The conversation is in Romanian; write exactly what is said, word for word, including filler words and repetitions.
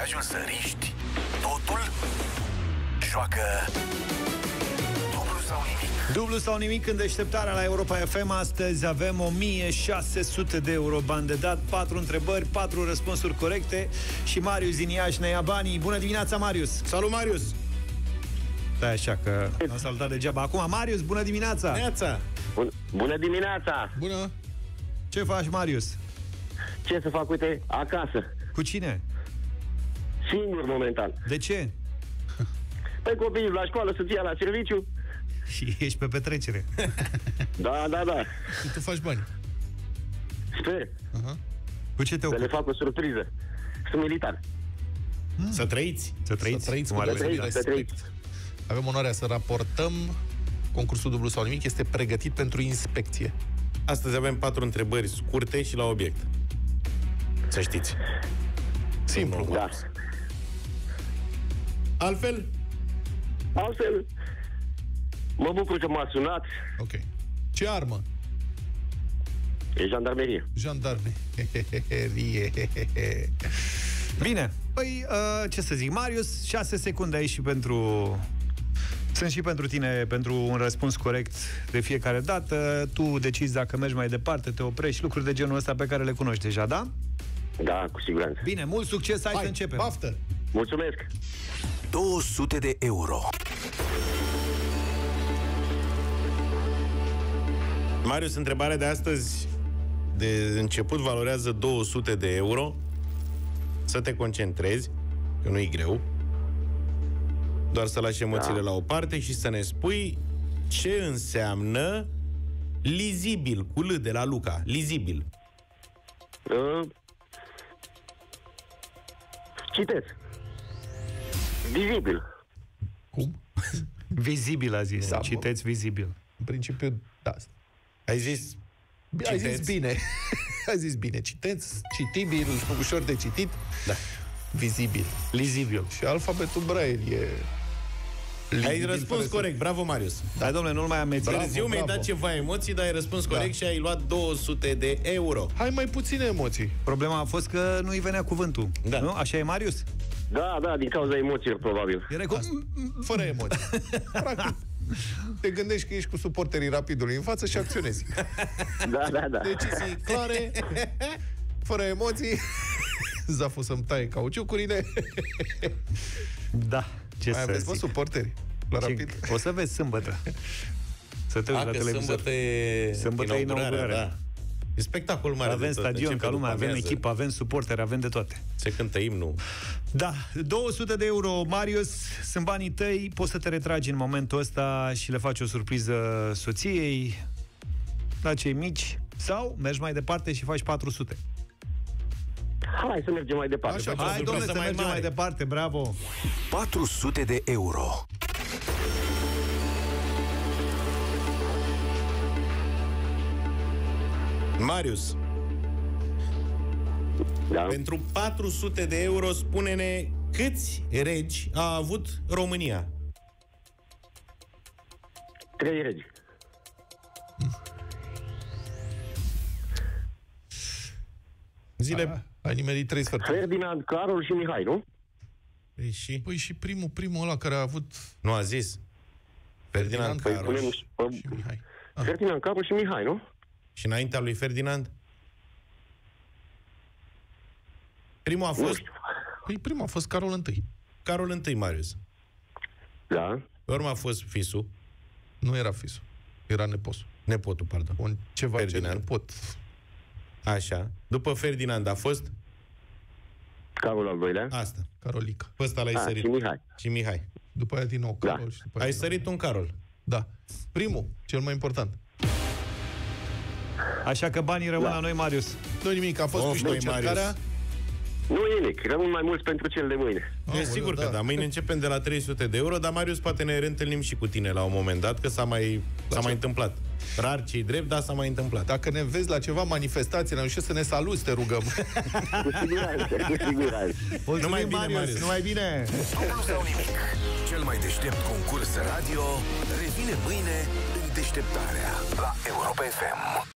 curajul să riști totul? Joacă dublu sau nimic. Dublu sau nimic în deșteptarea la Europa F M. Astăzi avem o mie șase sute de euro bani de dat, patru întrebări, patru răspunsuri corecte și Marius din Iași ne ia banii. Bună dimineața, Marius! Salut, Marius! Da, așa că am salutat degeaba. Acum, Marius, bună dimineața! Neața! Bun, bună dimineața! Bună! Ce faci, Marius? Ce să fac, uite, acasă. Cu cine? Singur, momentan. De ce? Păi copiii la școală, soția la serviciu. Și ești pe petrecere. Da, da, da. Și tu faci bani. Sper. Uh-huh. Cu ce te Să ocupi? le fac o surpriză. Sunt militar. Mm. Să trăiți. Să trăiți, să trăiți cu cu mare trăiți, respect. să trăiți. Avem onoarea să raportăm. Concursul Dublu sau Nimic este pregătit pentru inspecție. Astăzi avem patru întrebări scurte și la obiect. Să știți. Simplu. Da. Altfel, Altfel, mă bucur că m-a sunat. Ok. Ce armă? E jandarmerie. Jandarmerie. Bine, păi, uh, ce să zic, Marius, șase secunde aici și pentru... Sunt și pentru tine, pentru un răspuns corect de fiecare dată. Tu decizi dacă mergi mai departe, te oprești, lucruri de genul ăsta pe care le cunoști deja, da? Da, cu siguranță. Bine, mult succes, hai, hai să începem. Baftă! Mulțumesc. două sute de euro. Marius, întrebarea de astăzi de început valorează două sute de euro. Să te concentrezi, că nu e greu. Doar să lași emoțiile da. la o parte și să ne spui ce înseamnă lizibil, cu L de la Luca. Lizibil. Uh, citesc. Vizibil. Cum? Vizibil a zis, Da, citeți vizibil. În principiu, da. Ai zis Ai zis citeți? bine. Ai zis bine. Citeți, citibil, ușor de citit. Da. Vizibil. Lizibil. Și alfabetul Braille e... Ai răspuns corect, bravo, Marius. Da, domnule, nu-l mai ameți. Târziu mi-ai dat ceva emoții, dar ai răspuns corect Da. și ai luat două sute de euro. Hai mai puține emoții. Problema a fost că nu-i venea cuvântul. Da. Nu? Așa e, Marius? Da, da, din cauza emoțiilor, probabil. Era cu... Fără emoții. Practic, te gândești că ești cu suporterii Rapidului în față și acționezi. Da, da, da. Decizii clare, fără emoții. Zafu să-mi taie cauciucurile. Da, ce Mai să aveți, mă, zic. suporteri la Ce- Rapid? O să vezi sâmbătă. Să te uiți A, la că televizor. sâmbătă e Sâmbătă e inaugurarea. da. E spectacol mare. Avem de tot. stadion Începe ca lumea, după avem amiază. echipă, avem suporteri, avem de toate. Se cântă imnul. Da, două sute de euro, Marius, sunt banii tăi, poți să te retragi în momentul ăsta și le faci o surpriză soției, la cei mici, sau mergi mai departe și faci patru sute. Hai să mergem mai departe. Așa, Hai, surpriză domnule, să mai mergem mare. mai departe, bravo! patru sute de euro. Marius, Da. pentru patru sute de euro spune-ne câți regi a avut România. Trei regi. Zile. Ai nimerit trei sferturi. Ferdinand, Carol și Mihai, nu? Păi și? Păi și primul, primul ăla care a avut Nu a zis? Ferdinand Păi Carol. punem și- pe... și Mihai. Ah. Ferdinand, Carol și Mihai, nu? Și înaintea lui Ferdinand? Primul a Nu fost știu. Păi primul a fost Carol întâi. Carol I, Marius. Da. Pe urmă a fost fisul, Nu era fisul. Era neposul. nepotul, pardon. Un ceva Ferdinand. ce nepot. Așa. După Ferdinand a fost Carol al doilea. asta. Carolica. Pe ăsta l-ai Ah, sărit. și Mihai. Și Mihai. După aia din nou Da. Carol. Și după aia Ai din nou. sărit un Carol. Da. Primul, cel mai important. Așa că banii rămân Da. la noi, Marius. Nu nimic, a fost Of, mișto băi, încercarea. Marius. Nu e nimic, rămân mai mulți pentru cel de mâine. E Aoleu, sigur că da. Mâine începem de la trei sute de euro, dar Marius, poate ne reîntâlnim și cu tine la un moment dat, că s-a mai, s-a mai întâmplat. Rar ce-i drept, dar s-a mai întâmplat. Dacă ne vezi la ceva manifestație, ne să ne saluți, te rugăm. Cu siguranță, cu siguranță. Mulțumim, Numai bine, Marius. Marius. Numai bine! Dublu sau nimic. Cel mai deștept concurs radio revine mâine în deșteptarea la Europa F M.